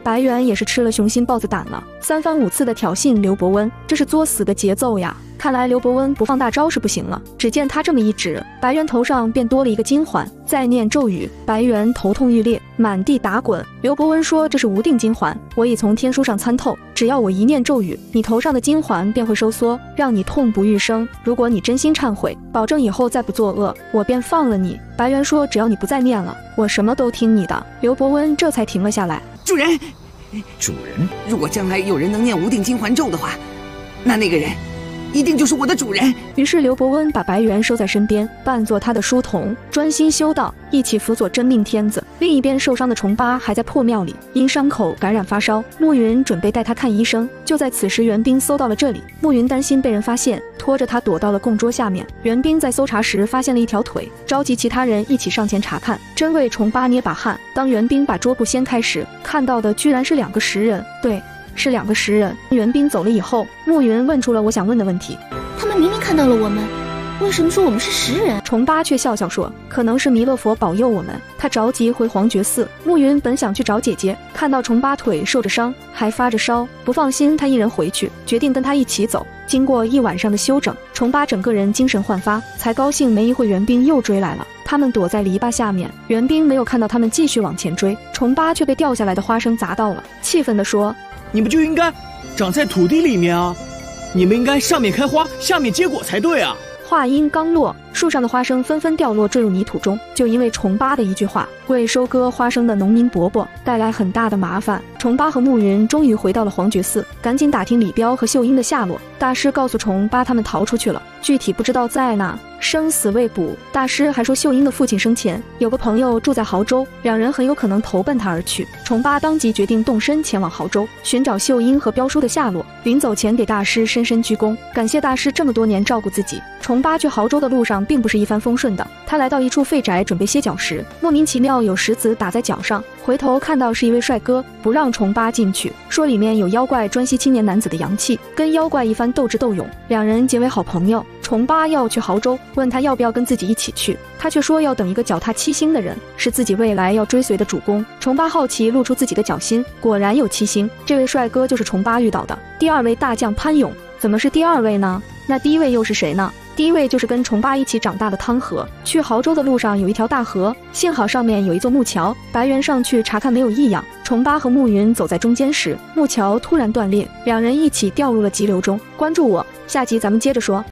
白猿也是吃了雄心豹子胆了，三番五次的挑衅刘伯温，这是作死的节奏呀。看来刘伯温不放大招是不行了，只见他这么一指，白猿头上便多了一个金环，再念咒语，白猿头痛欲裂，满地打滚。刘伯温说这是无定金环，我已从天书上参透，只要我一念咒语，你头上的金环便会收缩，让你痛不欲生。如果你真心忏悔，保证以后再不作恶，我便放了你。白猿说只要你不再念了，我什么都听你的。刘伯温这才停了下来。 主人， 主人， 如果将来有人能念无定金环咒的话，那个人一定就是我的主人。 于是刘伯温把白猿收在身边，扮作他的书童，专心修道，一起辅佐真命天子。另一边受伤的虫八还在破庙里，因伤口感染发烧。暮云准备带他看医生，就在此时援兵搜到了这里。暮云担心被人发现，拖着他躲到了供桌下面。援兵在搜查时发现了一条腿，召集其他人一起上前查看，真为虫八捏把汗。当援兵把桌布掀开时，看到的居然是2个食人。对，是2个食人。援兵走了以后，暮云问出了我想问的问题： 他们明明看到了我们，为什么说我们是食人？ 虫八却笑笑说，可能是弥勒佛保佑我们。他着急回黄觉寺。暮云本想去找姐姐，看到虫八腿受着伤，还发着烧，不放心他一人回去，决定跟他一起走。经过1晚上的休整，虫八整个人精神焕发，才高兴。没一会援兵又追来了，他们躲在篱笆下面，援兵没有看到他们，继续往前追。虫八却被掉下来的花生砸到了，气愤地说， 你们就应该长在土地里面啊，你们应该上面开花，下面结果才对啊。 话音刚落，树上的花生纷纷掉落坠入泥土中，就因为虫八的一句话，为收割花生的农民伯伯带来很大的麻烦。虫八和暮云终于回到了黄觉寺，赶紧打听李彪和秀英的下落。大师告诉虫八他们逃出去了，具体不知道在哪，生死未卜。大师还说秀英的父亲生前有个朋友住在亳州，两人很有可能投奔他而去。虫八当即决定动身前往亳州，寻找秀英和彪叔的下落。临走前给大师深深鞠躬，感谢大师这么多年照顾自己。虫八去亳州的路上并不是一帆风顺的，他来到一处废宅准备歇脚时，莫名其妙有石子打在脚上，回头看到是一位帅哥，不让虫八进去，说里面有妖怪专吸青年男子的阳气，跟妖怪一番斗智斗勇，两人结为好朋友。虫八要去亳州，问他要不要跟自己一起去，他却说要等一个脚踏七星的人，是自己未来要追随的主公。虫八好奇露出自己的脚心，果然有七星，这位帅哥就是虫八遇到的第2位大将潘勇。怎么是第2位呢？那第1位又是谁呢？第1位就是跟虫八一起长大的汤和。去亳州的路上有一条大河，幸好上面有一座木桥，白猿上去查看没有异样。虫八和暮云走在中间时，木桥突然断裂，两人一起掉入了急流中。关注我，下集咱们接着说。